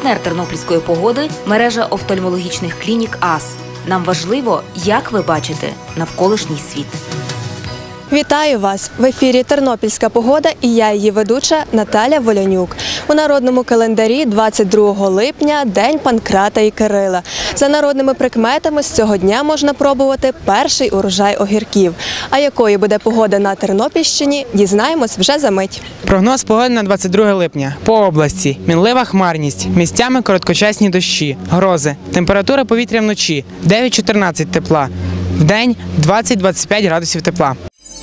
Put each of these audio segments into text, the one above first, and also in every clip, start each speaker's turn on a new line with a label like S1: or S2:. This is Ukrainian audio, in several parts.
S1: Партнер тернопільської погоди – мережа офтальмологічних клінік АС. Нам важливо, як ви бачите навколишній світ.
S2: Вітаю вас! В ефірі «Тернопільська погода» і я, її ведуча Наталя Волянюк. У народному календарі 22 липня – День Панкрата і Кирила. За народними прикметами, з цього дня можна пробувати перший урожай огірків. А якою буде погода на Тернопільщині, дізнаємось вже за мить.
S3: Прогноз погоди на 22 липня. По області. Мінлива хмарність. Місцями короткочасні дощі. Грози. Температура повітря вночі – 9-14 тепла. Вдень – 20-25 градусів тепла.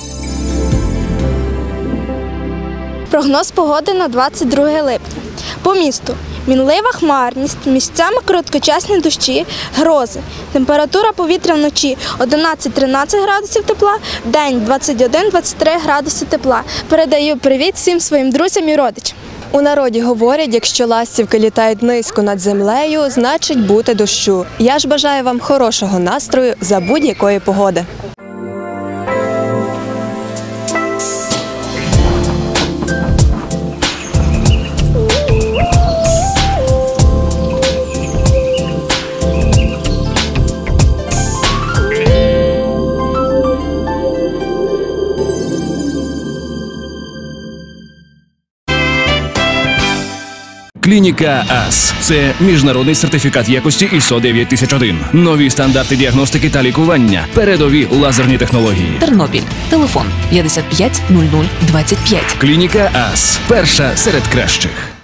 S4: Прогноз погоди на 22 липня. По місту. Мінлива хмарність, місцями короткочасні дощі, грози. Температура повітря вночі 11-13 градусів тепла, вдень 21-23 градуси тепла. Передаю привіт всім своїм друзям і родичам.
S2: У народі говорять, якщо ластівки літають низько над землею, значить бути дощу. Я ж бажаю вам хорошого настрою за будь-якої погоди.
S5: Клініка АС – це міжнародний сертифікат якості ISO 9001. Нові стандарти діагностики та лікування. Передові лазерні технології.
S1: Тернопіль. Телефон 55 00 25.
S5: Клініка АС – перша серед кращих.